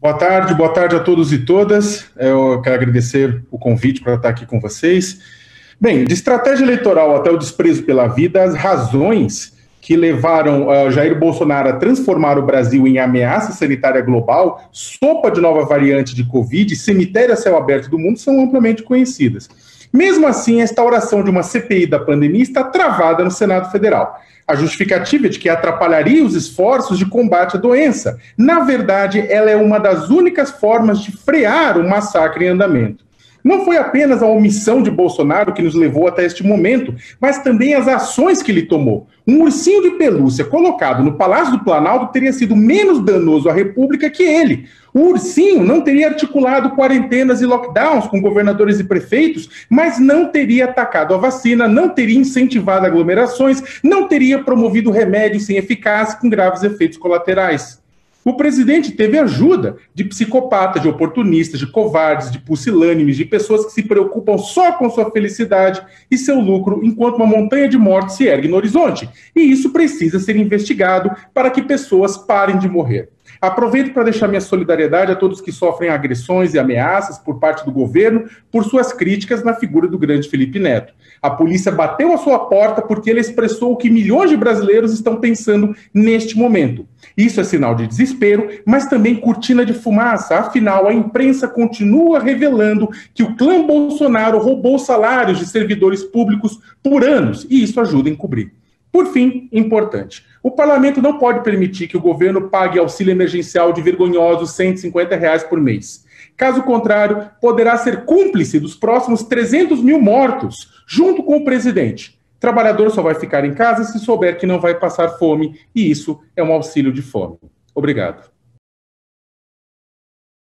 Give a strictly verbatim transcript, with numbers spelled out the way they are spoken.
Boa tarde, boa tarde a todos e todas. Eu quero agradecer o convite para estar aqui com vocês. Bem, de estratégia eleitoral até o desprezo pela vida, as razões que levaram uh, Jair Bolsonaro a transformar o Brasil em ameaça sanitária global, sopa de nova variante de Covid, cemitério a céu aberto do mundo são amplamente conhecidas. Mesmo assim, a instauração de uma C P I da pandemia está travada no Senado Federal. A justificativa é de que atrapalharia os esforços de combate à doença. Na verdade, ela é uma das únicas formas de frear o massacre em andamento. Não foi apenas a omissão de Bolsonaro que nos levou até este momento, mas também as ações que ele tomou. Um ursinho de pelúcia colocado no Palácio do Planalto teria sido menos danoso à República que ele. O ursinho não teria articulado quarentenas e lockdowns com governadores e prefeitos, mas não teria atacado a vacina, não teria incentivado aglomerações, não teria promovido remédios sem eficácia com graves efeitos colaterais. O presidente teve ajuda de psicopatas, de oportunistas, de covardes, de pusilânimes, de pessoas que se preocupam só com sua felicidade e seu lucro, enquanto uma montanha de morte se ergue no horizonte. E isso precisa ser investigado para que pessoas parem de morrer. Aproveito para deixar minha solidariedade a todos que sofrem agressões e ameaças por parte do governo por suas críticas na figura do grande Felipe Neto. A polícia bateu a sua porta porque ele expressou o que milhões de brasileiros estão pensando neste momento. Isso é sinal de desespero, mas também cortina de fumaça. Afinal, a imprensa continua revelando que o clã Bolsonaro roubou salários de servidores públicos por anos, e isso ajuda a encobrir. Por fim, importante, o parlamento não pode permitir que o governo pague auxílio emergencial de vergonhosos cento e cinquenta reais por mês. Caso contrário, poderá ser cúmplice dos próximos trezentos mil mortos, junto com o presidente. Trabalhador só vai ficar em casa se souber que não vai passar fome, e isso é um auxílio de fome. Obrigado.